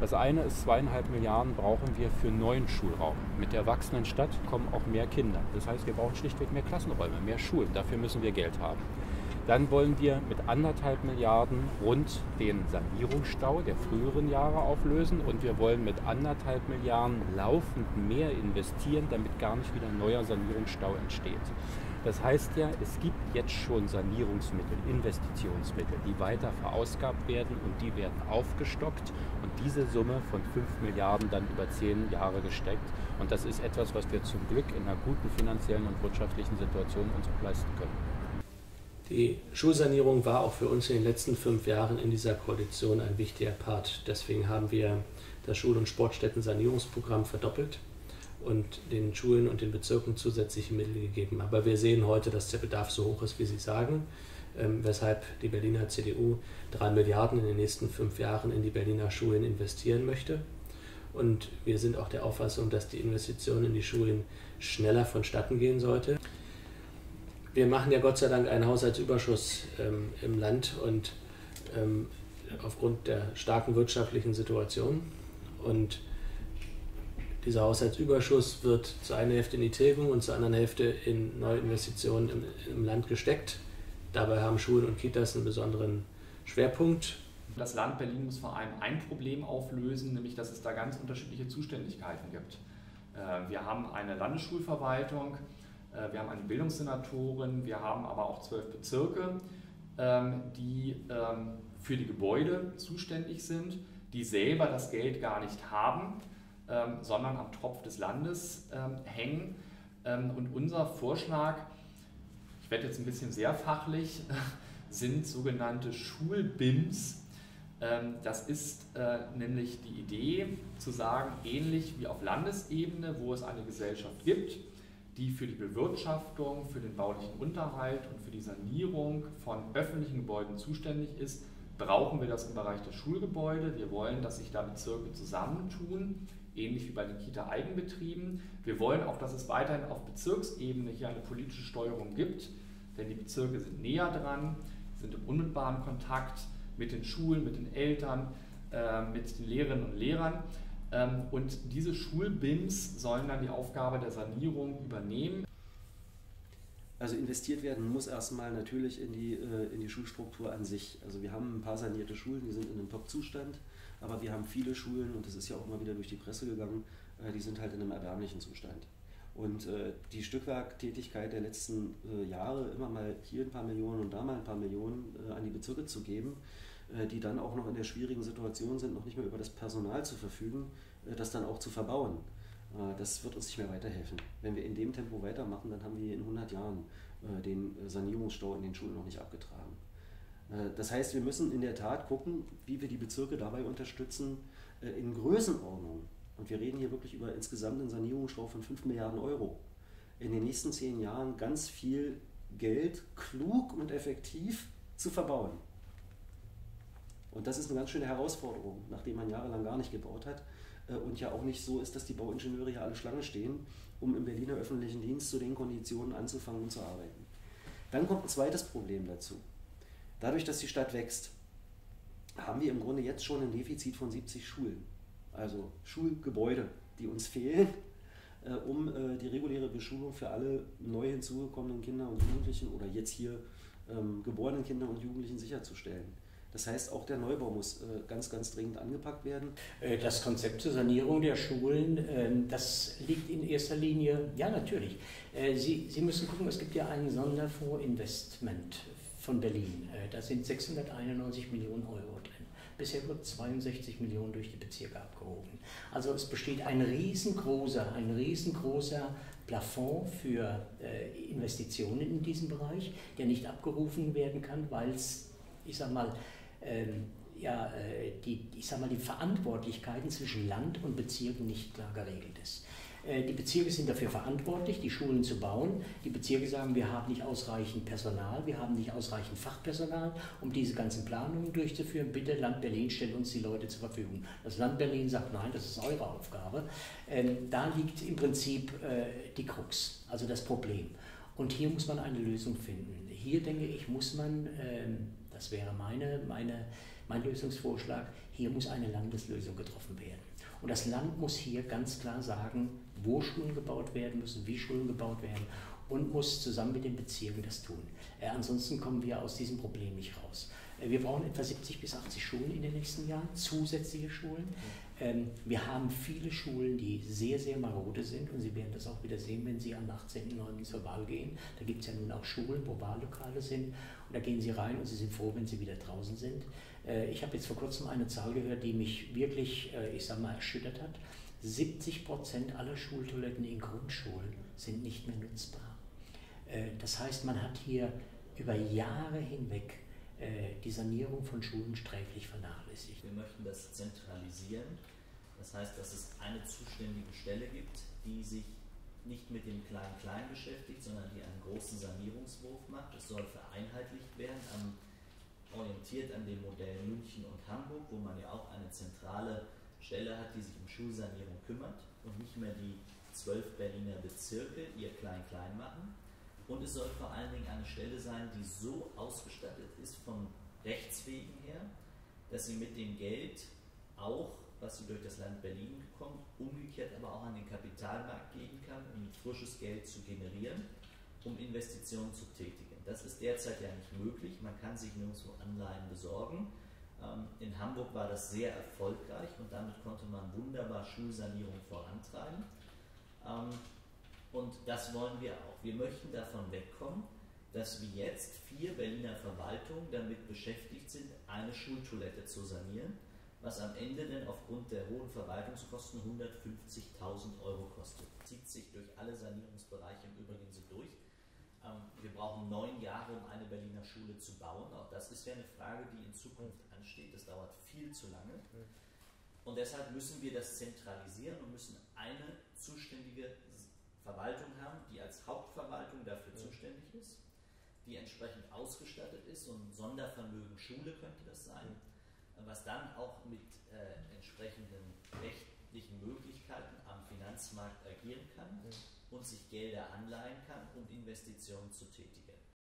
Das eine ist, 2,5 Milliarden brauchen wir für neuen Schulraum. Mit der wachsenden Stadt kommen auch mehr Kinder. Das heißt, wir brauchen schlichtweg mehr Klassenräume, mehr Schulen. Dafür müssen wir Geld haben. Dann wollen wir mit 1,5 Milliarden rund den Sanierungsstau der früheren Jahre auflösen und wir wollen mit 1,5 Milliarden laufend mehr investieren, damit gar nicht wieder ein neuer Sanierungsstau entsteht. Das heißt ja, es gibt jetzt schon Sanierungsmittel, Investitionsmittel, die weiter verausgabt werden und die werden aufgestockt und diese Summe von 5 Milliarden dann über 10 Jahre gesteckt. Und das ist etwas, was wir zum Glück in einer guten finanziellen und wirtschaftlichen Situation uns auch leisten können. Die Schulsanierung war auch für uns in den letzten 5 Jahren in dieser Koalition ein wichtiger Part. Deswegen haben wir das Schul- und Sportstätten-Sanierungsprogramm verdoppelt und den Schulen und den Bezirken zusätzliche Mittel gegeben. Aber wir sehen heute, dass der Bedarf so hoch ist, wie Sie sagen, weshalb die Berliner CDU 3 Milliarden in den nächsten 5 Jahren in die Berliner Schulen investieren möchte. Und wir sind auch der Auffassung, dass die Investition in die Schulen schneller vonstatten gehen sollte. Wir machen ja Gott sei Dank einen Haushaltsüberschuss im Land und aufgrund der starken wirtschaftlichen Situation. Und dieser Haushaltsüberschuss wird zur einen Hälfte in die Tilgung und zur anderen Hälfte in neue Investitionen im Land gesteckt. Dabei haben Schulen und Kitas einen besonderen Schwerpunkt. Das Land Berlin muss vor allem ein Problem auflösen, nämlich dass es da ganz unterschiedliche Zuständigkeiten gibt. Wir haben eine Landesschulverwaltung, wir haben eine Bildungssenatorin, wir haben aber auch 12 Bezirke, die für die Gebäude zuständig sind, die selber das Geld gar nicht haben, sondern am Tropf des Landes hängen. Und unser Vorschlag, ich werde jetzt ein bisschen sehr fachlich, sind sogenannte Schul-BIMs. Das ist nämlich die Idee zu sagen, ähnlich wie auf Landesebene, wo es eine Gesellschaft gibt, die für die Bewirtschaftung, für den baulichen Unterhalt und für die Sanierung von öffentlichen Gebäuden zuständig ist, brauchen wir das im Bereich der Schulgebäude. Wir wollen, dass sich da Bezirke zusammentun, ähnlich wie bei den Kita-Eigenbetrieben. Wir wollen auch, dass es weiterhin auf Bezirksebene hier eine politische Steuerung gibt, denn die Bezirke sind näher dran, sind im unmittelbaren Kontakt mit den Schulen, mit den Eltern, mit den Lehrerinnen und Lehrern. Und diese Schul-BIMs sollen dann die Aufgabe der Sanierung übernehmen. Also investiert werden muss erstmal natürlich in die Schulstruktur an sich. Also wir haben ein paar sanierte Schulen, die sind in einem Top-Zustand, aber wir haben viele Schulen, und das ist ja auch mal wieder durch die Presse gegangen, die sind halt in einem erbärmlichen Zustand. Und die Stückwerktätigkeit der letzten Jahre, immer mal hier ein paar Millionen und da mal ein paar Millionen an die Bezirke zu geben, die dann auch noch in der schwierigen Situation sind, noch nicht mehr über das Personal zu verfügen, das dann auch zu verbauen. Das wird uns nicht mehr weiterhelfen. Wenn wir in dem Tempo weitermachen, dann haben wir in 100 Jahren den Sanierungsstau in den Schulen noch nicht abgetragen. Das heißt, wir müssen in der Tat gucken, wie wir die Bezirke dabei unterstützen, in Größenordnung. Und wir reden hier wirklich über insgesamt einen Sanierungsstau von 5 Milliarden Euro. In den nächsten 10 Jahren ganz viel Geld klug und effektiv zu verbauen. Und das ist eine ganz schöne Herausforderung, nachdem man jahrelang gar nicht gebaut hat und ja auch nicht so ist, dass die Bauingenieure hier alle Schlange stehen, um im Berliner öffentlichen Dienst zu den Konditionen anzufangen und zu arbeiten. Dann kommt ein zweites Problem dazu. Dadurch, dass die Stadt wächst, haben wir im Grunde jetzt schon ein Defizit von 70 Schulen. Also Schulgebäude, die uns fehlen, um die reguläre Beschulung für alle neu hinzugekommenen Kinder und Jugendlichen oder jetzt hier geborenen Kinder und Jugendlichen sicherzustellen. Das heißt, auch der Neubau muss ganz, ganz dringend angepackt werden. Das Konzept zur Sanierung der Schulen, das liegt in erster Linie, ja natürlich. Sie müssen gucken, es gibt ja einen Sonderfondsinvestment von Berlin. Da sind 691 Millionen Euro drin. Bisher wird 62 Millionen durch die Bezirke abgehoben. Also es besteht ein riesengroßer Plafond für Investitionen in diesem Bereich, der nicht abgerufen werden kann, weil es, ich sag mal, die Verantwortlichkeiten zwischen Land und Bezirken nicht klar geregelt ist. Die Bezirke sind dafür verantwortlich, die Schulen zu bauen. Die Bezirke sagen, wir haben nicht ausreichend Personal, wir haben nicht ausreichend Fachpersonal, um diese ganzen Planungen durchzuführen. Bitte, Land Berlin, stellt uns die Leute zur Verfügung. Das Land Berlin sagt, nein, das ist eure Aufgabe. Da liegt im Prinzip die Krux, also das Problem. Und hier muss man eine Lösung finden. Hier, denke ich, muss man Das wäre mein Lösungsvorschlag. Hier muss eine Landeslösung getroffen werden. Und das Land muss hier ganz klar sagen, wo Schulen gebaut werden müssen, wie Schulen gebaut werden und muss zusammen mit den Bezirken das tun. Ansonsten kommen wir aus diesem Problem nicht raus. Wir brauchen etwa 70 bis 80 Schulen in den nächsten Jahren, zusätzliche Schulen. Wir haben viele Schulen, die sehr, sehr marode sind und Sie werden das auch wieder sehen, wenn Sie am 18.09. zur Wahl gehen. Da gibt es ja nun auch Schulen, wo Wahllokale sind und da gehen Sie rein und Sie sind froh, wenn Sie wieder draußen sind. Ich habe jetzt vor kurzem eine Zahl gehört, die mich wirklich, ich sage mal, erschüttert hat. 70% aller Schultoiletten in Grundschulen sind nicht mehr nutzbar. Das heißt, man hat hier über Jahre hinweg die Sanierung von Schulen sträflich vernachlässigt. Wir möchten das zentralisieren. Das heißt, dass es eine zuständige Stelle gibt, die sich nicht mit dem Klein-Klein beschäftigt, sondern die einen großen Sanierungswurf macht. Es soll vereinheitlicht werden, orientiert an dem Modell München und Hamburg, wo man ja auch eine zentrale Stelle hat, die sich um Schulsanierung kümmert und nicht mehr die 12 Berliner Bezirke ihr Klein-Klein machen. Und es soll vor allen Dingen eine Stelle sein, die so ausgestattet ist von Rechtswegen her, dass sie mit dem Geld auch, was sie durch das Land Berlin bekommt, umgekehrt aber auch an den Kapitalmarkt gehen kann, um frisches Geld zu generieren, um Investitionen zu tätigen. Das ist derzeit ja nicht möglich, man kann sich nirgendwo Anleihen besorgen. In Hamburg war das sehr erfolgreich und damit konnte man wunderbar Schulsanierung vorantreiben. Und das wollen wir auch. Wir möchten davon wegkommen, dass wie jetzt 4 Berliner Verwaltungen damit beschäftigt sind, eine Schultoilette zu sanieren, was am Ende dann aufgrund der hohen Verwaltungskosten 150.000 Euro kostet. Zieht sich durch alle Sanierungsbereiche im Übrigen so durch. Wir brauchen 9 Jahre, um eine Berliner Schule zu bauen. Auch das ist ja eine Frage, die in Zukunft ansteht. Das dauert viel zu lange. Und deshalb müssen wir das zentralisieren und müssen eine zuständige Verwaltung haben, die als Hauptverwaltung dafür zuständig ist, die entsprechend ausgestattet ist, und Sondervermögen Schule könnte das sein, was dann auch mit entsprechenden rechtlichen Möglichkeiten am Finanzmarkt agieren kann und sich Gelder anleihen kann, um Investitionen zu tätigen.